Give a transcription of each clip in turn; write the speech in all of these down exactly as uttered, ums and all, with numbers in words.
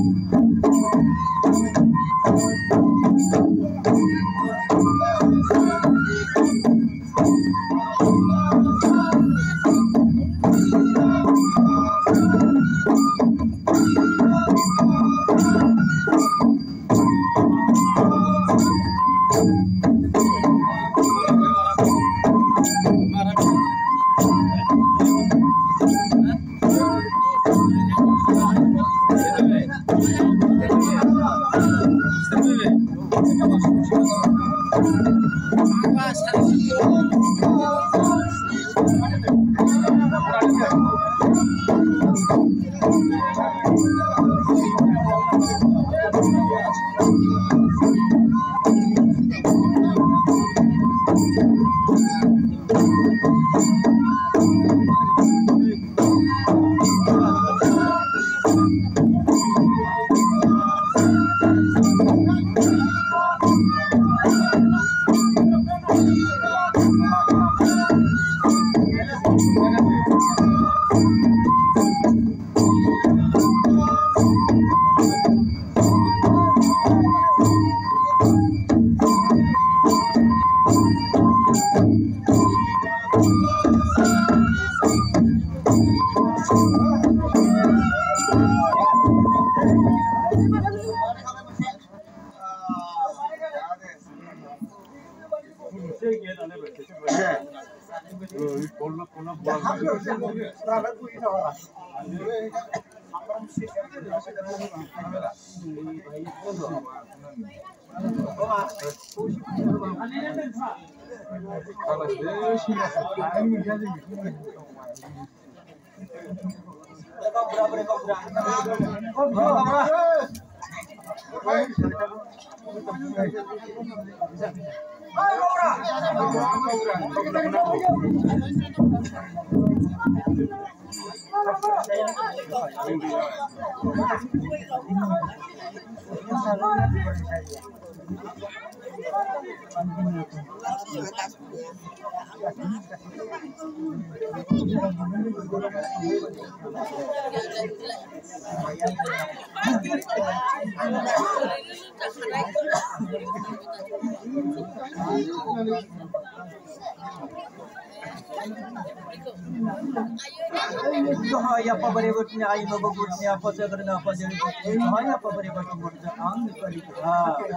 Hanya apa berikutnya ayo berikutnya apa sekarang apa jadi hanya apa berikutnya ang berikutnya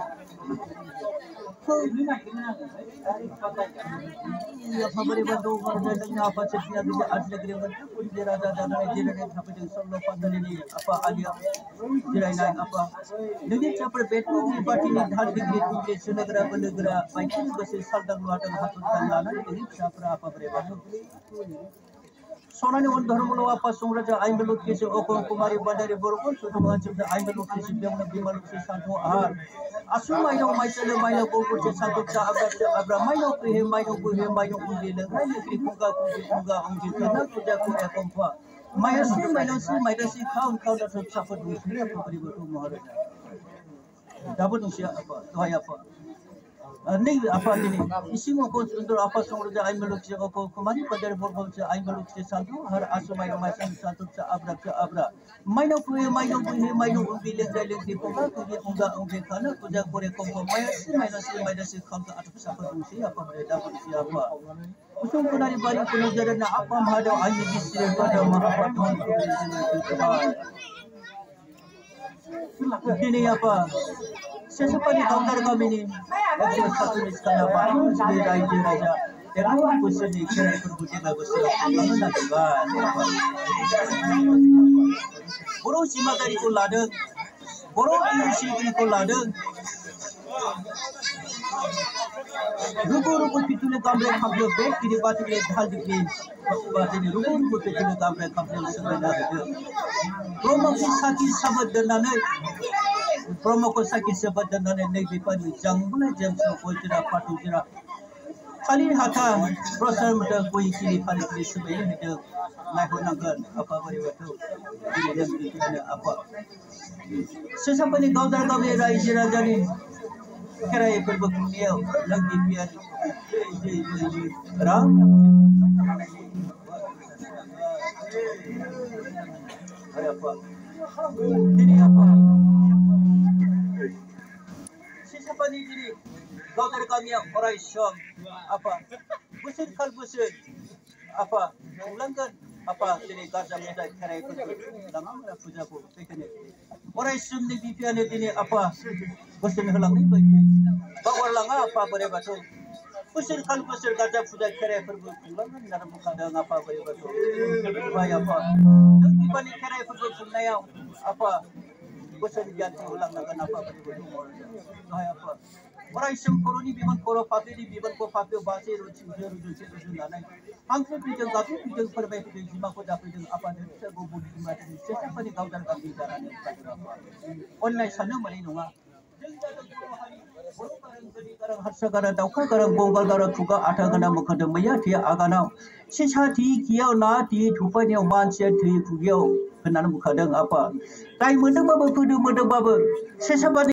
ya apa berikutnya berikutnya apa sebenarnya bisa ada kira-kira pun jera jera jera jera apa jadi solo pada ini apa ada jera lain apa jadi siapa betul di parti ini hal ini itu senegara penegara baik itu bersih saldan luar dan hatun dan jadi siapa apa berikutnya Sonani on dharmulo apa sungraja aimbeluk kisi okon kumari bandari borokon sudah mengancam aimbeluk kisi biang bimaluk kisi santo ahar asu maino maisele maino koko kisi santo ca abra abra maino kuhe maino kuhe maino kuhe lengai lekri kuka kuhe kuka ongji kana kuja kuhe kompa maino si maino si maino si kaun kaun dah tercapai di sini apa beri betul maharaja dapat usia apa tuai apa नहीं apa ini isi mau kau untuk apa semua kerja air meluk sih kau kemarin pada beberapa kerja air meluk sih satu hari asu main macam satu sah abra sah abra main aku ye main aku ye main aku bilik bilik di pokok tu dia enggak enggak karena kerja kore kau main si main si main si kau tak ada siapa tu si apa mereka pun siapa usung pun dari balik pun jadi nak apa mahadam air di sini pada mahapat Tuhan ini apa sesuatu yang kau tahu kami ini Ekor satu miskin apa sebagai raja raja yang aku sendiri kira berbudi bagus kamu nak juga Boro cima dari kolade Boro isi dari kolade ruko-ruko pitule kamre kamre bek kiri batu le dhal dikli batu ni ruko-ruko pitule kamre kamre sebenarnya ada Promo kisaki sahabat dan nane Promo kisaki sahabat dan nane naik dipadu jang mana jang so koi tira patu tira kali hata proses muda koi kiri padu kiri sebenarnya ada naik nagar apa beri waktu ini yang kita apa sesuatu ni kau dah kau berai jira jani Kerai berbukunya lagi biar ram apa ini apa Sesapani dini gaudar kami yang orai syam apa busur kal busur apa ulangkan apa dini gaza muda kerai kutu langang la puja ko pekene orai syam ni bipiane dini apa busur halang ni bagi bawar langa apa bare batu busur kal busur gaza puja kerai perbu ulangan dalam kada ngapa bare batu baya apa demi bani kerai perbu sunaya apa busur janti ulang naga napa bare batu baya apa orai syam koroni biman koro papi di biman ko papi base ruci ruci ruci ruci nanai angkut bijang gapi bijang perbaiki bijang jima ko dapat bijang apa dan saya go budi jima dan sesiapa ni kau dan kami jalan yang apa online sana mali nunga karang harsa karang dauka karang bonggal karang kuka ata kana mukada maya dia agana sisa di kiau na di tupai ni oman sia di kugiau kenan mukada apa tai mendem baba kudu mendem baba sesiapa